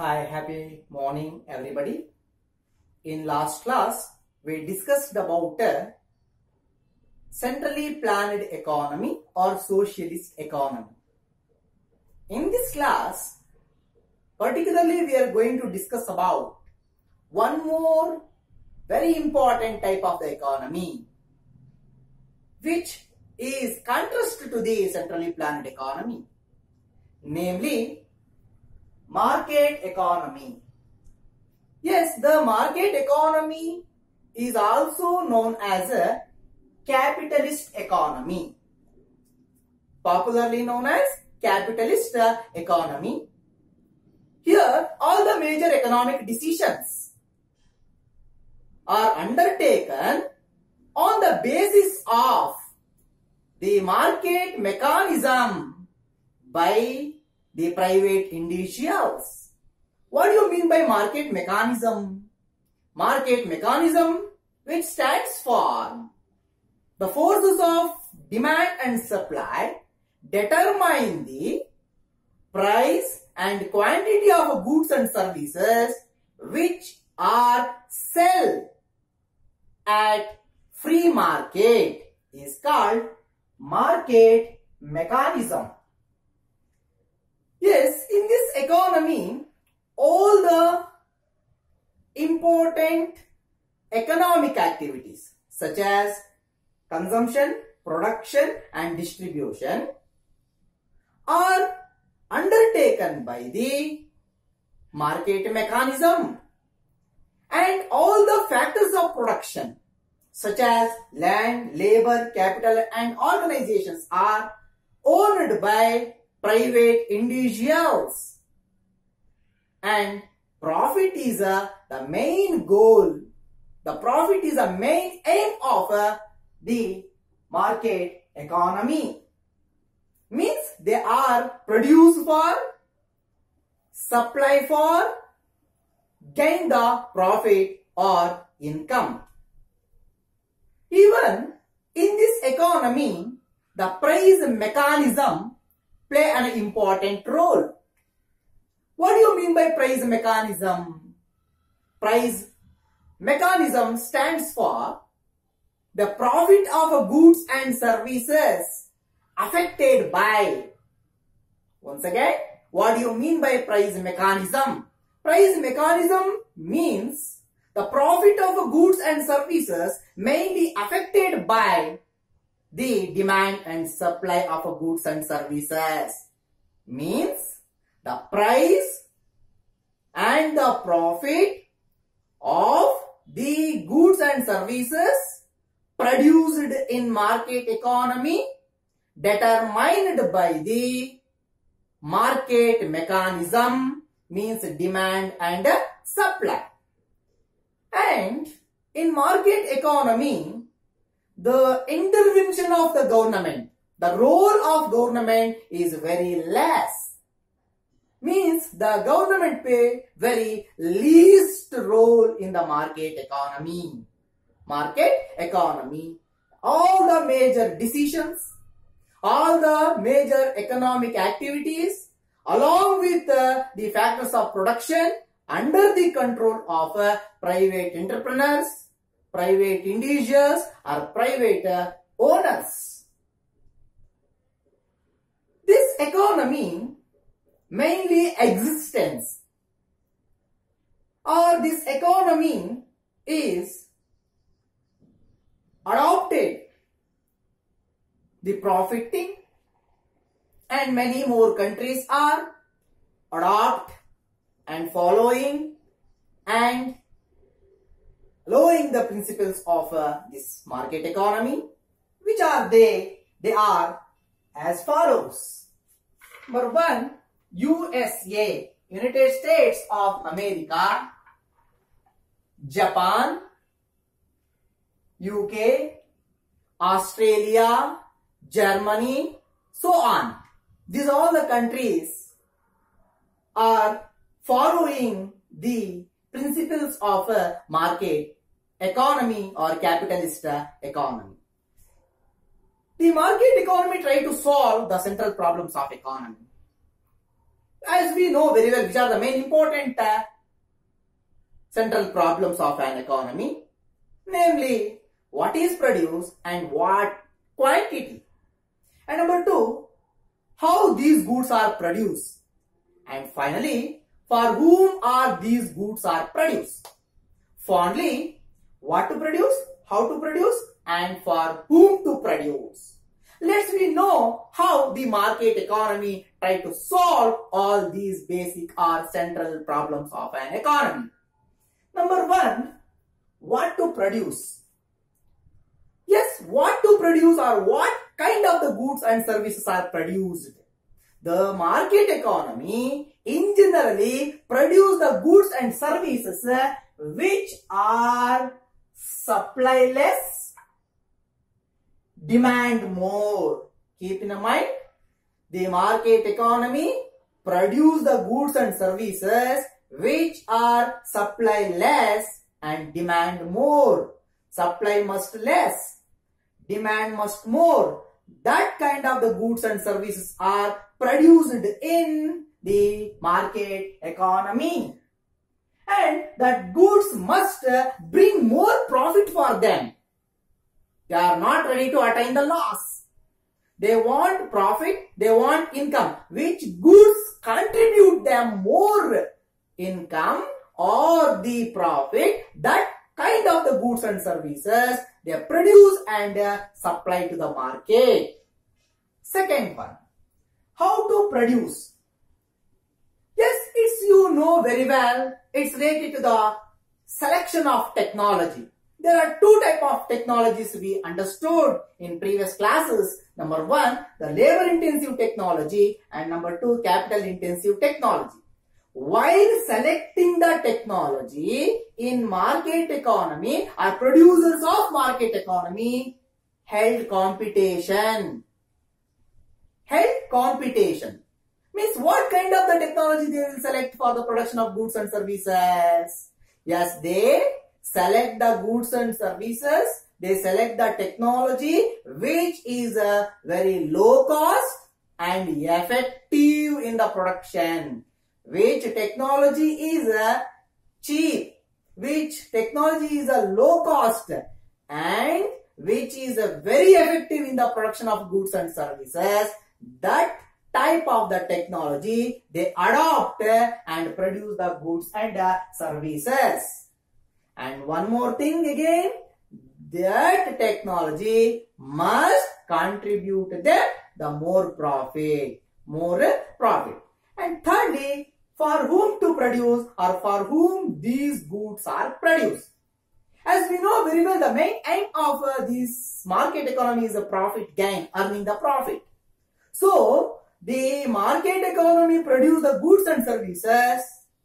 Hi, happy morning everybody. In last class, we discussed about centrally planned economy or socialist economy. In this class, particularly we are going to discuss about one more very important type of the economy, which is contrast to the centrally planned economy, namely market economy. Yes, the market economy is also known as a capitalist economy, popularly known as capitalist economy. Here, all the major economic decisions are undertaken on the basis of the market mechanism by the private individuals. What do you mean by market mechanism? Market mechanism, which stands for the forces of demand and supply, determine the price and quantity of goods and services which are sold at free market, is called market mechanism. Yes, in this economy, all the important economic activities such as consumption, production and distribution are undertaken by the market mechanism, and all the factors of production such as land, labor, capital and organizations are owned by private individuals, and profit is the main goal. The profit is the main aim of the market economy. Means they are produced for, supply for, gain the profit or income. Even in this economy, the price mechanism play an important role. What do you mean by price mechanism? Price mechanism stands for the profit of goods and services affected by. Once again, what do you mean by price mechanism? Price mechanism means the profit of goods and services mainly affected by the demand and supply of goods and services. Means the price and the profit of the goods and services produced in market economy determined by the market mechanism, means demand and supply. And in market economy, the intervention of the government, the role of government is very less. Means the government play very least role in the market economy. Market economy, all the major decisions, all the major economic activities along with the factors of production under the control of private entrepreneurs, private individuals or private owners. This economy mainly existence or this economy is adopted the profiting, and many more countries are adopt and following and following the principles of this market economy. Which are they? They are as follows. Number 1, USA, United States of America, Japan, UK, Australia, Germany, so on. These all the countries are following the principles of a market economy or capitalist economy. The market economy tries to solve the central problems of economy. As we know very well, which are the main important central problems of an economy, namely what is produced and what quantity, and number two, how these goods are produced, and finally, for whom are these goods are produced. Fondly, what to produce, how to produce, and for whom to produce. Let's we know how the market economy try to solve all these basic or central problems of an economy. Number one, what to produce. Yes, what to produce or what kind of the goods and services are produced. The market economy in generally produce the goods and services which are supply less, demand more. Keep in mind, the market economy produce the goods and services which are supply less and demand more. Supply must less, demand must more. That kind of the goods and services are produced in the market economy. And that goods must bring more profit for them. They are not ready to attain the loss. They want profit, they want income. Which goods contribute them more income or the profit? That kind of the goods and services they produce and supply to the market. Second one, how to produce. Yes, it's you know very well, it's related to the selection of technology. There are two types of technologies we understood in previous classes. Number one, the labor intensive technology, and number two, capital intensive technology. While selecting the technology in market economy, our producers of market economy held competition. Held competition means what kind of the technology they will select for the production of goods and services. Yes, they select the goods and services. They select the technology which is very low cost and effective in the production. Which technology is cheap, which technology is a low cost, and which is very effective in the production of goods and services. That type of the technology they adopt and produce the goods and services. And one more thing again, that technology must contribute the more profit. And thirdly, for whom to produce or for whom these goods are produced. As we know very well, the main aim of this market economy is a profit gain, earning the profit. So, the market economy produce the goods and services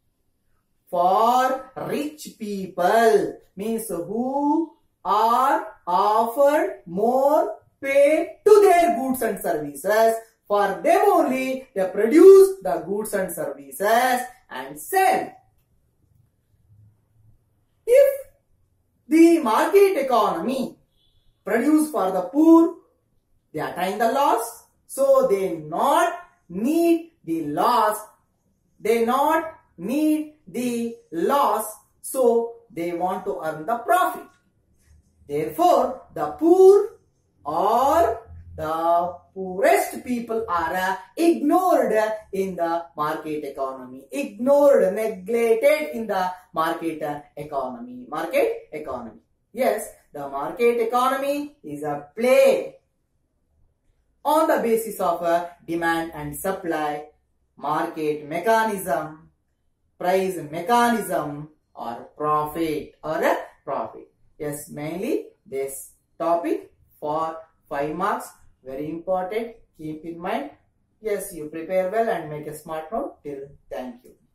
for rich people, means who are offered more pay to their goods and services. For them only, they produce the goods and services and sell. If the market economy produce for the poor, they attain the loss, so they not need the loss. They not need the loss, so they want to earn the profit. Therefore, the poor or the poorest people are ignored in the market economy. Ignored, neglected in the market economy. Market economy. Yes, the market economy is a play on the basis of demand and supply, market mechanism, price mechanism, or profit. Yes, mainly this topic for 5 marks. Very important. Keep in mind. Yes, you prepare well and make a smart note. Till thank you.